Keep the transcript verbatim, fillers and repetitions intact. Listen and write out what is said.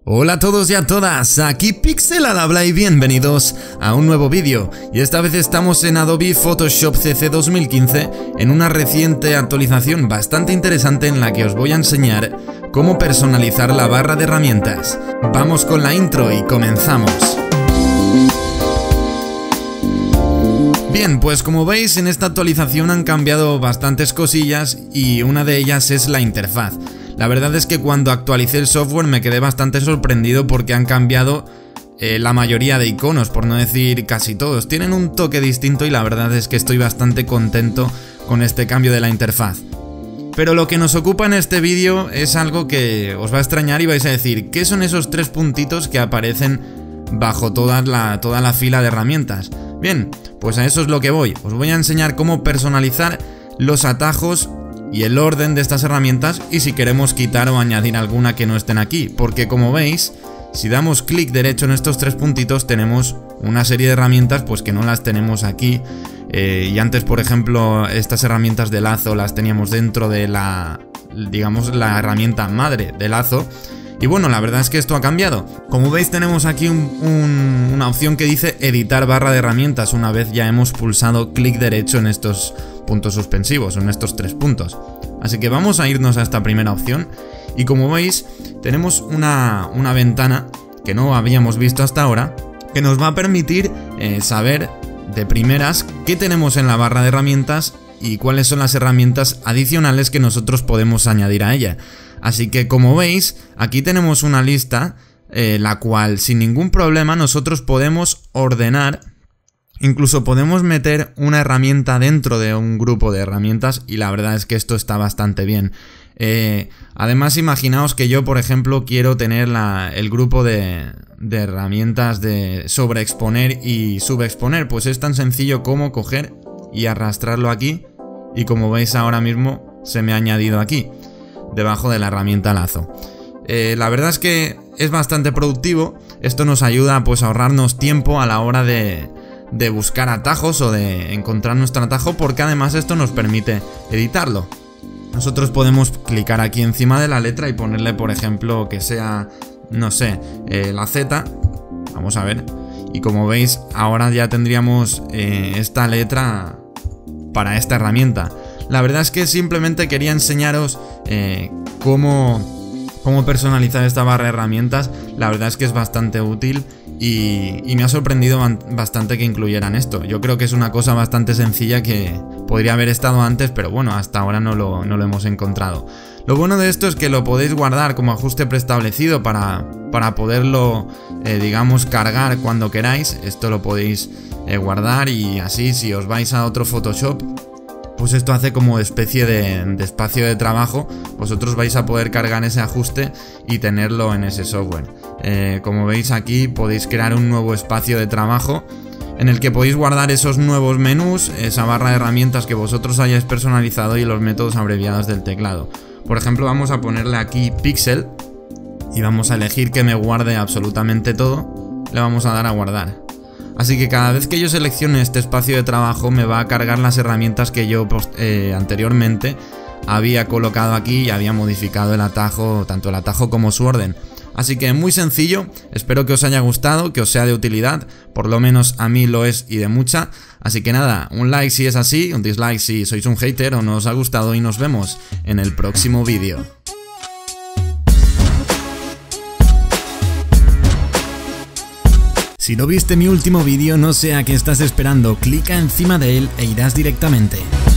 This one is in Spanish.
Hola a todos y a todas, aquí Pixel al habla y bienvenidos a un nuevo vídeo. Y esta vez estamos en Adobe Photoshop C C dos mil quince en una reciente actualización bastante interesante en la que os voy a enseñar cómo personalizar la barra de herramientas. Vamos con la intro y comenzamos. Bien, pues como veis en esta actualización han cambiado bastantes cosillas y una de ellas es la interfaz. La verdad es que cuando actualicé el software me quedé bastante sorprendido porque han cambiado eh, la mayoría de iconos, por no decir casi todos. Tienen un toque distinto y la verdad es que estoy bastante contento con este cambio de la interfaz. Pero lo que nos ocupa en este vídeo es algo que os va a extrañar y vais a decir, ¿qué son esos tres puntitos que aparecen bajo toda la, toda la fila de herramientas? Bien, pues a eso es lo que voy. Os voy a enseñar cómo personalizar los atajos y el orden de estas herramientas y si queremos quitar o añadir alguna que no estén aquí, porque como veis, si damos clic derecho en estos tres puntitos tenemos una serie de herramientas pues que no las tenemos aquí, eh, y antes por ejemplo estas herramientas de lazo las teníamos dentro de la, digamos, la herramienta madre de lazo. Y bueno, la verdad es que esto ha cambiado. Como veis tenemos aquí un, un, una opción que dice editar barra de herramientas una vez ya hemos pulsado clic derecho en estos puntos suspensivos, en estos tres puntos. Así que vamos a irnos a esta primera opción y como veis tenemos una, una ventana que no habíamos visto hasta ahora que nos va a permitir eh, saber de primeras qué tenemos en la barra de herramientas y cuáles son las herramientas adicionales que nosotros podemos añadir a ella. Así que como veis, aquí tenemos una lista, eh, la cual sin ningún problema nosotros podemos ordenar, incluso podemos meter una herramienta dentro de un grupo de herramientas y la verdad es que esto está bastante bien. Eh, además imaginaos que yo por ejemplo quiero tener la, el grupo de, de herramientas de sobreexponer y subexponer, pues es tan sencillo como coger y arrastrarlo aquí y como veis ahora mismo se me ha añadido aquí, debajo de la herramienta lazo. Eh, la verdad es que es bastante productivo. Esto nos ayuda pues a ahorrarnos tiempo a la hora de, de buscar atajos o de encontrar nuestro atajo, porque además esto nos permite editarlo. Nosotros podemos clicar aquí encima de la letra y ponerle por ejemplo que sea, no sé, eh, la Z. Vamos a ver. Y como veis ahora ya tendríamos eh, esta letra para esta herramienta. La verdad es que simplemente quería enseñaros eh, cómo, cómo personalizar esta barra de herramientas. La verdad es que es bastante útil y, y me ha sorprendido bastante que incluyeran esto. Yo creo que es una cosa bastante sencilla que podría haber estado antes, pero bueno, hasta ahora no lo, no lo hemos encontrado. Lo bueno de esto es que lo podéis guardar como ajuste preestablecido para, para poderlo, eh, digamos, cargar cuando queráis. Esto lo podéis eh, guardar y así si os vais a otro Photoshop, pues esto hace como especie de, de espacio de trabajo. Vosotros vais a poder cargar ese ajuste y tenerlo en ese software. Eh, como veis aquí podéis crear un nuevo espacio de trabajo en el que podéis guardar esos nuevos menús, esa barra de herramientas que vosotros hayáis personalizado y los métodos abreviados del teclado. Por ejemplo, vamos a ponerle aquí Pixel y vamos a elegir que me guarde absolutamente todo. Le vamos a dar a guardar. Así que cada vez que yo seleccione este espacio de trabajo me va a cargar las herramientas que yo eh, anteriormente había colocado aquí y había modificado el atajo, tanto el atajo como su orden. Así que muy sencillo, espero que os haya gustado, que os sea de utilidad, por lo menos a mí lo es y de mucha. Así que nada, un like si es así, un dislike si sois un hater o no os ha gustado y nos vemos en el próximo vídeo. Si no viste mi último vídeo, no sé a qué estás esperando, clica encima de él e irás directamente.